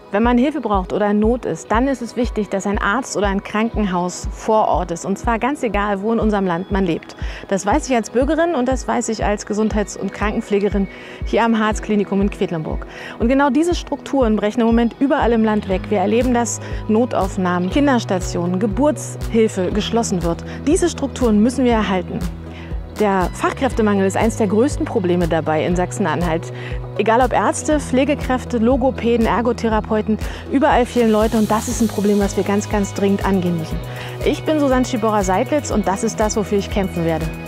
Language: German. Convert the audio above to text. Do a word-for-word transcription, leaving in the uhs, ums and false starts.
Wenn man Hilfe braucht oder in Not ist, dann ist es wichtig, dass ein Arzt oder ein Krankenhaus vor Ort ist. Und zwar ganz egal, wo in unserem Land man lebt. Das weiß ich als Bürgerin und das weiß ich als Gesundheits- und Krankenpflegerin hier am Harz-Klinikum in Quedlinburg. Und genau diese Strukturen brechen im Moment überall im Land weg. Wir erleben, dass Notaufnahmen, Kinderstationen, Geburtshilfe geschlossen wird. Diese Strukturen müssen wir erhalten. Der Fachkräftemangel ist eines der größten Probleme dabei in Sachsen-Anhalt. Egal ob Ärzte, Pflegekräfte, Logopäden, Ergotherapeuten, überall fehlen Leute und das ist ein Problem, was wir ganz, ganz dringend angehen müssen. Ich bin Susanne Schiborra-Seidlitz und das ist das, wofür ich kämpfen werde.